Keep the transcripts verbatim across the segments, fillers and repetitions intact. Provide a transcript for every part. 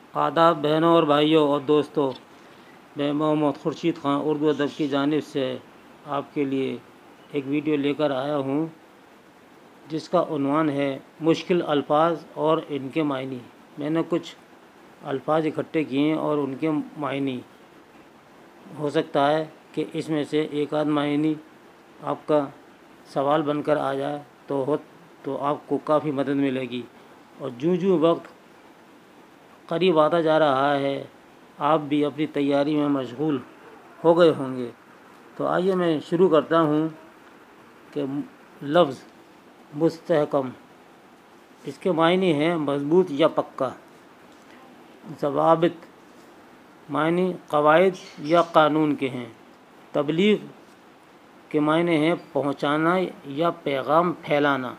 آداب بہنوں اور بھائیوں اور دوستوں، میں محمد خورشید خان اردو ادب کی جانب سے آپ کے لیے ایک ویڈیو لے کر آیا ہوں جس کا عنوان ہے مشکل الفاظ اور ان کے معنی۔ میں نے کچھ الفاظ اکٹھے کیے ہیں اور ان کے معنی، ہو سکتا ہے کہ اس میں سے ایک آدھ معنی آپ کا سوال بن کر آ جائے تو ہو تو آپ کو کافی مدد ملے گی۔ اور جوں جوں وقت قریب آتا جا رہا ہے آپ بھی اپنی تیاری میں مشغول ہو گئے ہوں گے، تو آئیے میں شروع کرتا ہوں کہ لفظ مستحکم، اس کے معنی ہیں مضبوط یا پکا۔ ضوابط، معنی قواعد یا قانون کے ہیں۔ تبلیغ کے معنی ہیں پہنچانا یا پیغام پھیلانا۔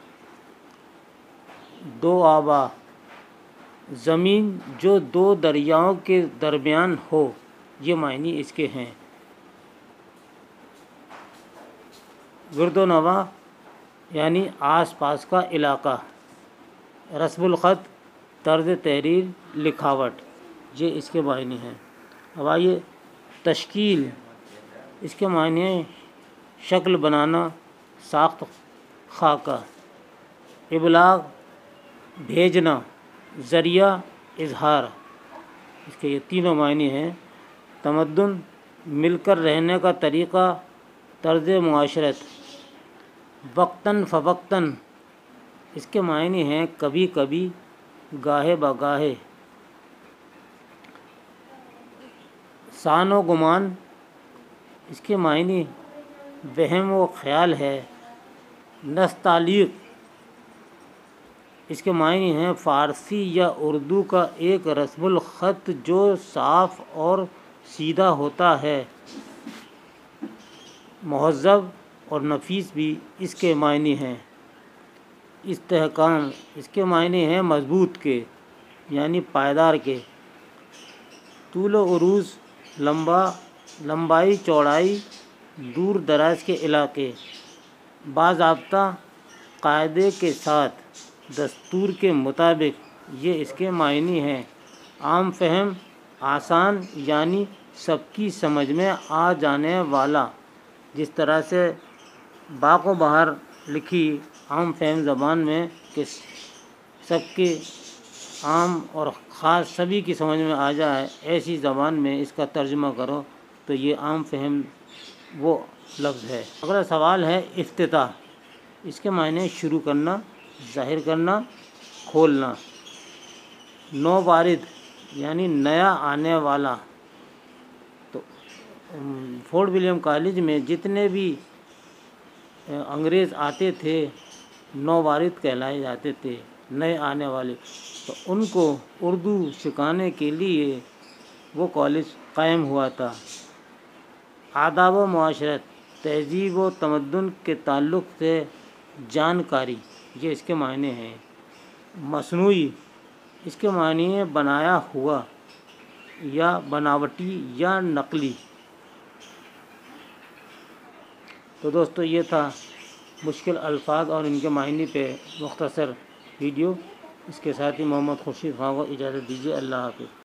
دو آبا، زمین جو دو دریاؤں کے درمیان ہو، یہ معنی اس کے ہیں۔ گرد و نواح یعنی آس پاس کا علاقہ۔ رسم الخط، طرز تحریر، لکھاوٹ، یہ اس کے معنی ہیں۔ اب آئیے تشکیل، اس کے معنی ہیں شکل بنانا، ساخت، خاکہ۔ ابلاغ، بھیجنا، ذریعہ اظہار، اس کے یہ تینوں معنی ہیں۔ تمدن، مل کر رہنے کا طریقہ، طرز معاشرت۔ وقتاً فوقتاً، اس کے معنی ہیں کبھی کبھی، گاہے بگاہے۔ شان و گمان، اس کے معنی وہم و خیال ہے۔ نستعلیق، اس کے معنی ہیں فارسی یا اردو کا ایک رسم الخط جو صاف اور سیدھا ہوتا ہے۔ مہذب اور نفیس بھی اس کے معنی ہیں۔ استحکام، اس کے معنی ہیں مضبوط کے یعنی پائیدار کے۔ طول و عرض، لمبا، لمبائی چوڑائی، دور دراز کے علاقے۔ باضابطہ، قاعدے کے ساتھ، دستور کے مطابق، یہ اس کے معنی ہیں۔ عام فہم، آسان یعنی سب کی سمجھ میں آ جانے والا۔ جس طرح سے باغ و بہار لکھی عام فہم زبان میں کہ سب کے عام اور خاص سبھی کی سمجھ میں آ جائے، ایسی زبان میں اس کا ترجمہ کرو تو یہ عام فہم وہ لفظ ہے۔ اگلا سوال ہے افتتاح، اس کے معنی شروع کرنا، ظاہر کرنا، کھولنا۔ نو وارد یعنی نیا آنے والا۔ تو فورٹ ولیم کالج میں جتنے بھی انگریز آتے تھے نو وارد کہلائے جاتے تھے، نئے آنے والے، تو ان کو اردو سکھانے کے لیے وہ کالج قائم ہوا تھا۔ آداب و معاشرت، تہذیب و تمدن کے تعلق سے جانکاری، یہ اس کے معنی ہیں۔ مصنوعی، اس کے معنی ہے بنایا ہوا یا بناوٹی یا نقلی۔ تو دوستو یہ تھا مشکل الفاظ اور ان کے معنی پہ مختصر ویڈیو۔ اس کے ساتھ ہی محمد خورشید خان کو اجازت دیجیے۔ اللہ حافظ۔